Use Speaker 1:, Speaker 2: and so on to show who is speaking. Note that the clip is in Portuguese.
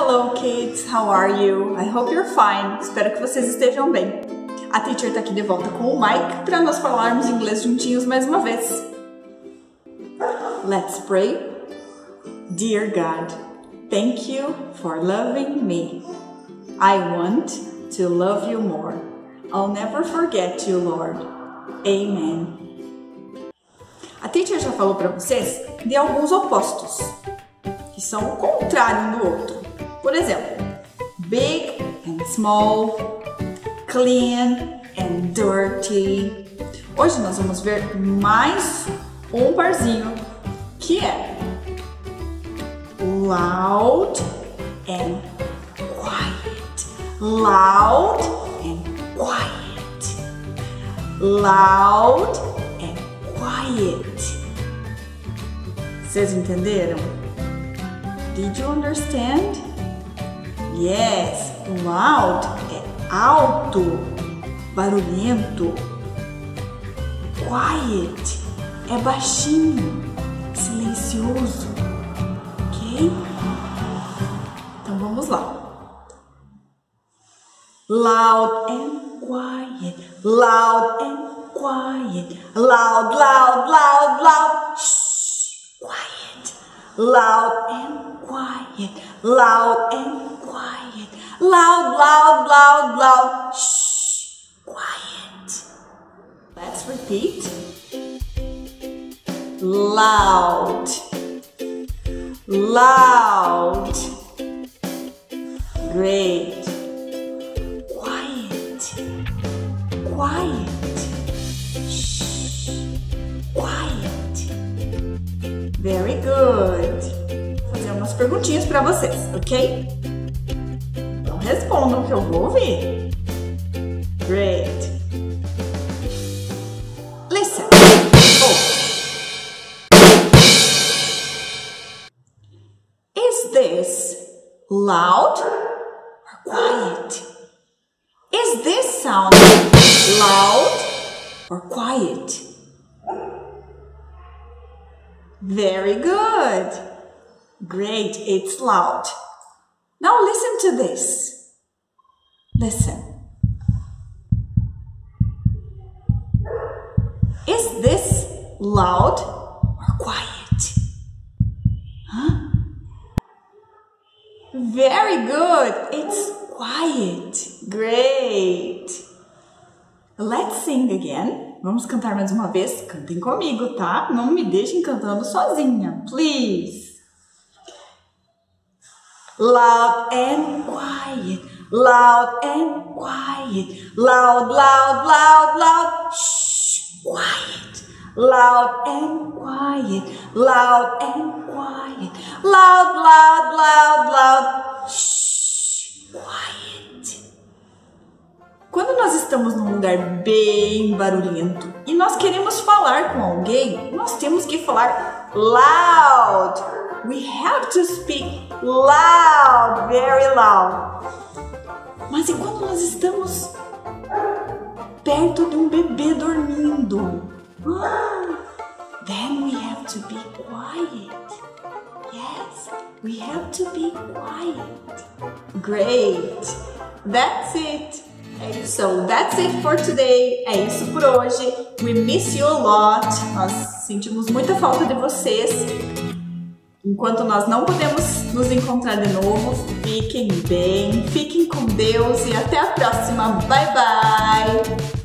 Speaker 1: Hello kids, how are you? I hope you're fine. Espero que vocês estejam bem. A teacher tá aqui de volta com o Mike para nós falarmos inglês juntinhos mais uma vez. Let's pray. Dear God, thank you for loving me. I want to love you more. I'll never forget you, Lord. Amen. A teacher já falou para vocês de alguns opostos, que são o contrário um do outro. Por exemplo, big and small, clean and dirty. Hoje nós vamos ver mais um parzinho, que é loud and quiet. Loud and quiet. Loud and quiet. Vocês entenderam? Did you understand? Yes, loud é alto, barulhento. Quiet é baixinho, silencioso. Ok? Então vamos lá. Loud and quiet, loud and quiet, loud, loud, loud, loud. Shh, quiet. Loud and quiet, loud and quiet, loud, loud, loud, loud. Shh, quiet. Let's repeat. Loud, loud. Great. Quiet, quiet. Shh, quiet. Very good. Vou fazer umas perguntinhas para vocês, ok? Então respondam que eu vou ouvir. Great. Listen. Is this loud or quiet? Is this sound loud or quiet? Very good. Great, it's loud. Now listen to this. Listen. Is this loud or quiet? Huh? Very good. It's quiet. Great. Let's sing again. Vamos cantar mais uma vez? Cantem comigo, tá? Não me deixem cantando sozinha, please. Loud and quiet, loud and quiet, loud, loud, loud, loud. Shh, quiet. Loud and quiet, loud and quiet, loud, loud, loud, loud. Shh, quiet. Quando nós estamos num lugar bem barulhento e nós queremos falar com alguém, nós temos que falar loud. We have to speak loud, very loud. Mas e quando nós estamos perto de um bebê dormindo? Then we have to be quiet. Yes, we have to be quiet. Great. That's it. So that's it for today. É isso por hoje. We miss you a lot. Nós sentimos muita falta de vocês. Enquanto nós não podemos nos encontrar de novo, fiquem bem, fiquem com Deus e até a próxima. Bye, bye!